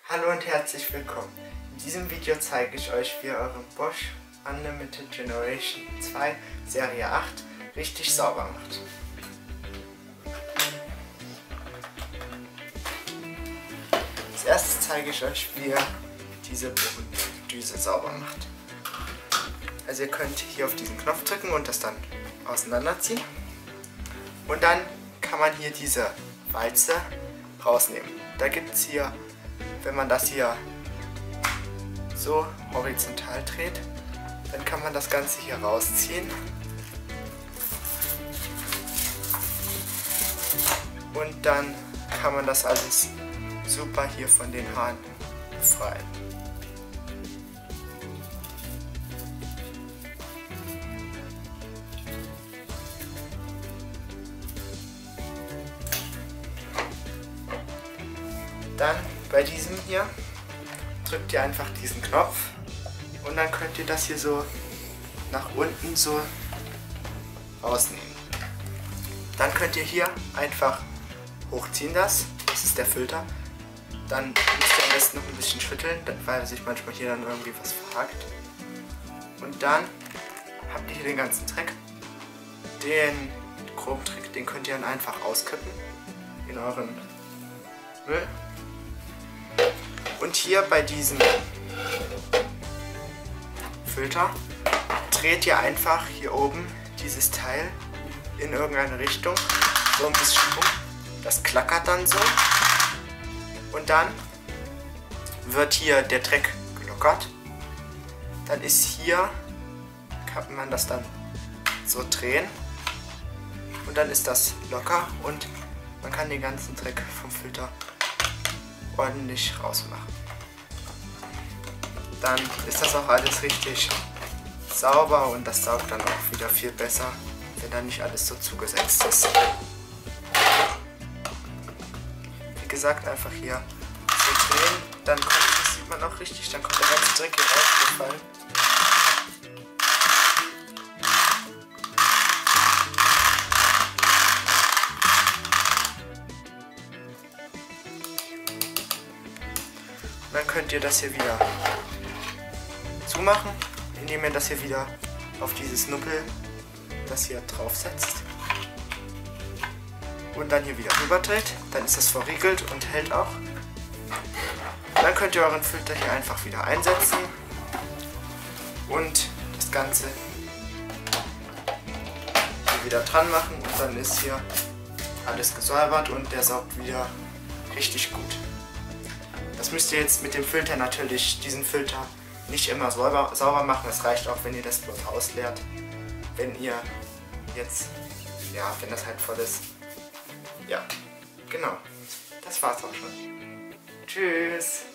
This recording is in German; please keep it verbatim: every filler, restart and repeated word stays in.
Hallo und herzlich willkommen. In diesem Video zeige ich euch, wie ihr euren Bosch Unlimited Generation zwei Serie acht richtig sauber macht. Als erstes zeige ich euch, wie ihr diese Düse sauber macht. Also ihr könnt hier auf diesen Knopf drücken und das dann auseinanderziehen. Und dann kann man hier diese Walze rausnehmen. Da gibt es hier, wenn man das hier so horizontal dreht, dann kann man das Ganze hier rausziehen. Und dann kann man das alles super hier von den Haaren befreien. Dann bei diesem hier drückt ihr einfach diesen Knopf und dann könnt ihr das hier so nach unten so rausnehmen. Dann könnt ihr hier einfach hochziehen das, das ist der Filter. Dann müsst ihr am besten noch ein bisschen schütteln, weil sich manchmal hier dann irgendwie was verhakt. Und dann habt ihr hier den ganzen Dreck. Den Chromtrick, den könnt ihr dann einfach auskippen in euren Müll. Und hier bei diesem Filter dreht ihr einfach hier oben dieses Teil in irgendeine Richtung, so ein bisschen um. Das klackert dann so und dann wird hier der Dreck gelockert. Dann ist hier, kann man das dann so drehen und dann ist das locker und man kann den ganzen Dreck vom Filter ordentlich rausmachen. Dann ist das auch alles richtig sauber und das saugt dann auch wieder viel besser, wenn da nicht alles so zugesetzt ist. Wie gesagt, einfach hier so drehen, dann kommt, das sieht man auch richtig, dann kommt der ganze Dreck hier rausgefallen. Dann könnt ihr das hier wieder zumachen, indem ihr das hier wieder auf dieses Nuppel, das hier drauf setzt und dann hier wieder rüberdreht. Dann ist das verriegelt und hält auch. Dann könnt ihr euren Filter hier einfach wieder einsetzen und das Ganze hier wieder dran machen und dann ist hier alles gesäubert und der saugt wieder richtig gut. Das müsst ihr jetzt mit dem Filter natürlich, diesen Filter nicht immer sauber, sauber machen. Es reicht auch, wenn ihr das bloß ausleert. Wenn ihr jetzt, ja, wenn das halt voll ist. Ja, genau. Das war's auch schon. Tschüss.